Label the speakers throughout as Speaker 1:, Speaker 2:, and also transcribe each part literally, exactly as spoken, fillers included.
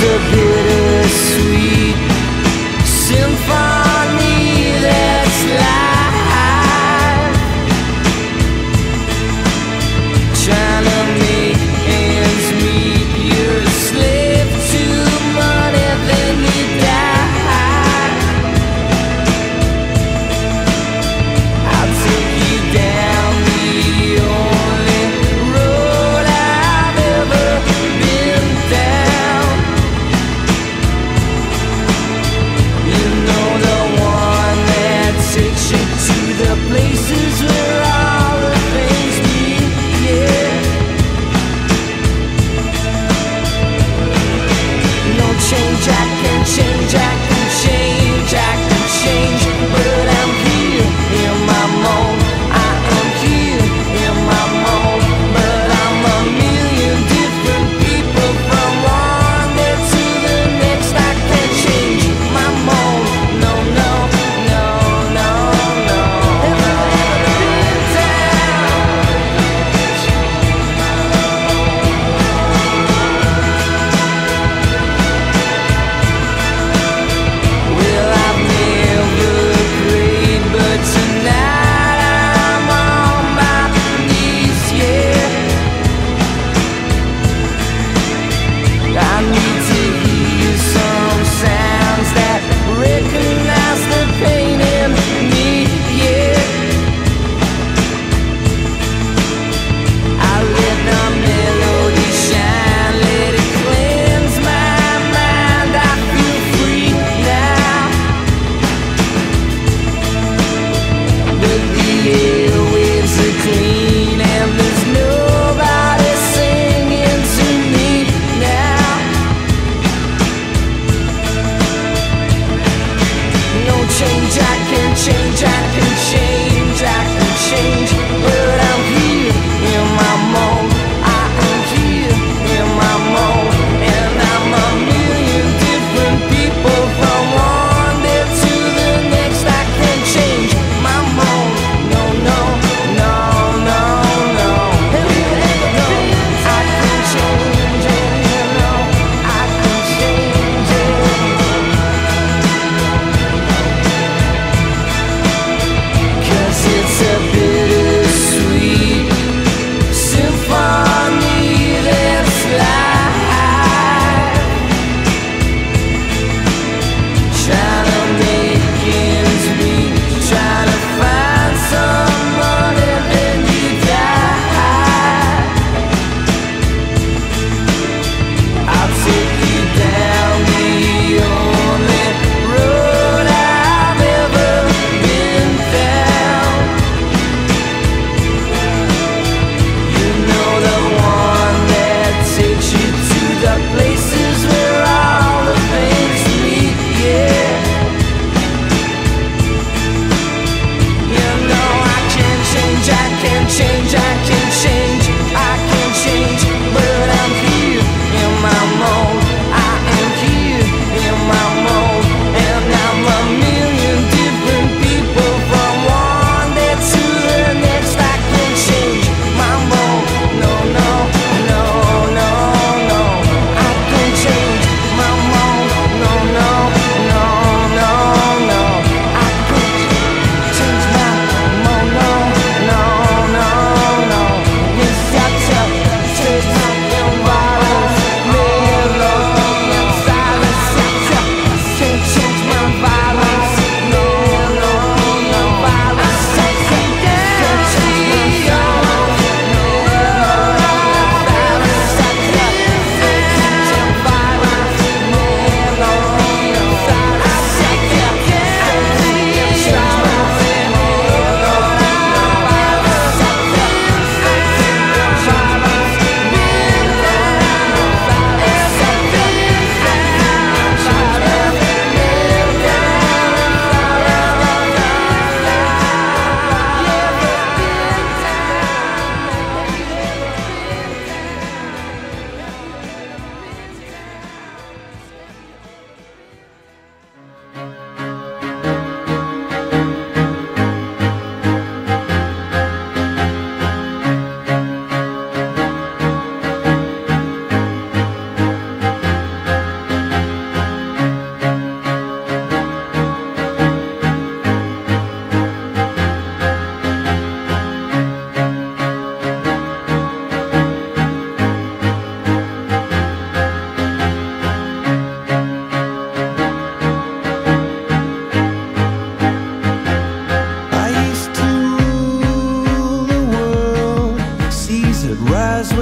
Speaker 1: a bittersweet symphony that's life, trying to make ends meet. You're a slave to money, then you die. I'll take you down the only road I've ever been down.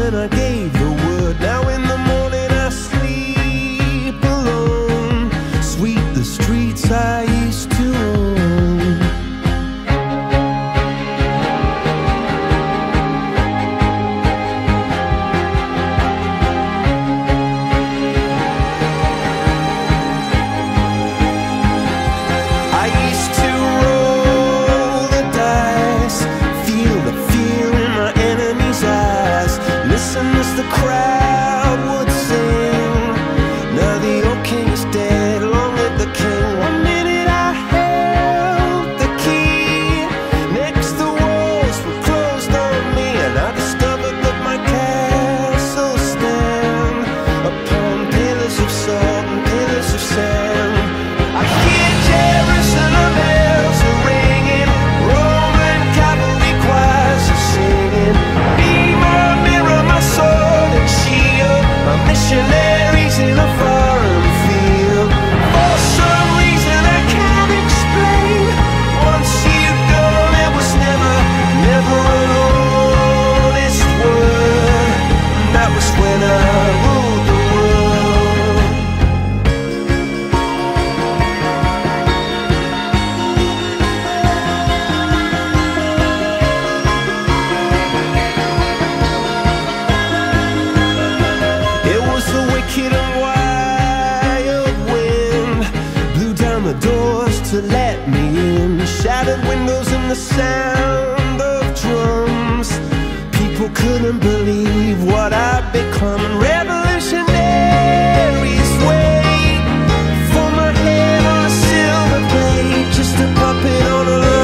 Speaker 2: when I gave the word. Now in the morning I sleep alone. Sweep the streets I used to own. I used to roll the dice, feel the fear in my enemy's eyes, listen as the crowd would sing. Now the old king is dead, long live the king. One minute I held the key, next the walls were closed on me, and I discovered that my castle stand upon pillars of salt and pillars of sand. I hear Jerusalem bells are ringing, Roman cavalry choirs are singing. Be my mirror, my sword and shield, my missionaries in a foreign field. For some reason I can't explain, once you've gone there was never, never an honest word. And that was when I ruled the world. It was the wicked and wild wind, blew down the doors to let me in, shattered windows and the sound of drums. People couldn't believe what I'd become. And revolutionaries wait for my head on a silver plate, just a puppet on a